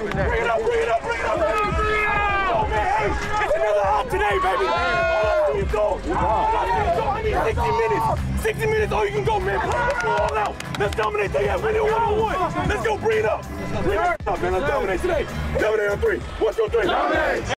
Bring it up, bring it up, bring it up. Oh, man, hey, it's another out today, baby. All you go. I need 60 minutes. 60 minutes, all you can go, man. Let's go all out. Let's dominate today. Win it 1-on-1. Let's go, bring it up. Bring it up, man. Let's dominate today. Dominate on 3. 1, 2, 3. Dominate.